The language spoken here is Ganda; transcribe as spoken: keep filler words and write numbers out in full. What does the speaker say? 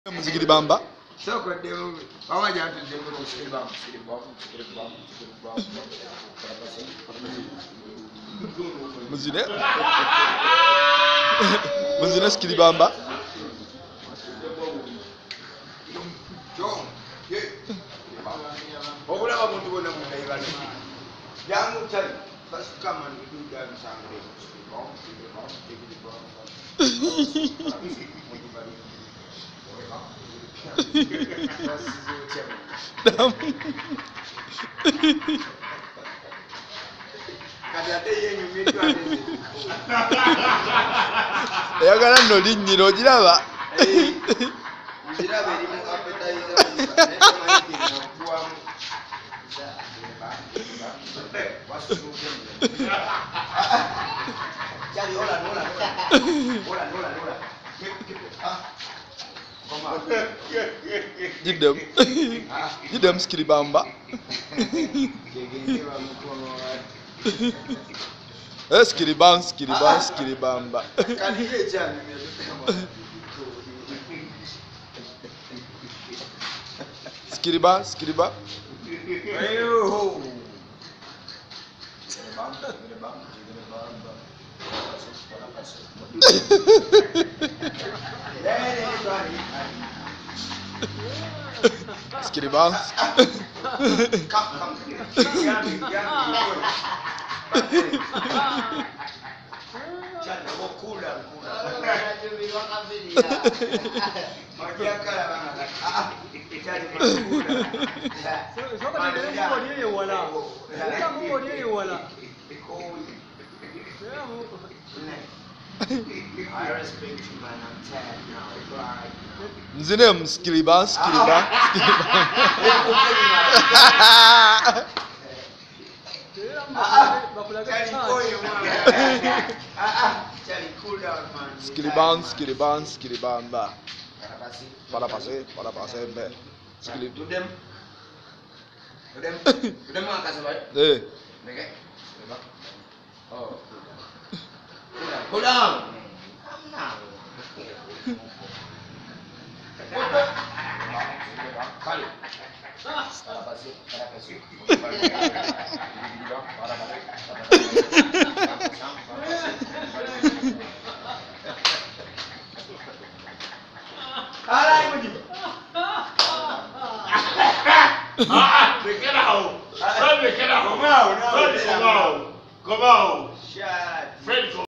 Muzikiri bamba. Soko demo mama jantu demo muzikiri bamba, muzikiri bamba, muzikiri bamba, muzikiri bamba. Muzine. Muzine skiri bamba. Jo. Ye. Obula wa muntu bona mu ndayibale. Yangu tali. Basi kama ni duda msange. Muzikiri bamba, muzikiri bamba, muzikiri bamba. Yagala nno linnyiro ogiraba? Ngiraba erimu appetizer Give them. Give them skiri bamba. Eh, skiri bamba, skiri bamba, skiri bamba. Skiri bamba, skiri bamba. Skiri bamba. I respect you, man. I'm tired now. Nzine skiri bamba, skiri bamba, skiri bamba. Skiri bamba, skiri bamba, skiri bamba. Para passer, para passer, be. Skiri. To them. To them. To them akan sebab. Eh. Okay. Oh. Hold on. Now. Kali. Para pasir, para pasir. Para Alai muji. Ah, me queda ho. Só me queda ho. Come out, come out. Come out.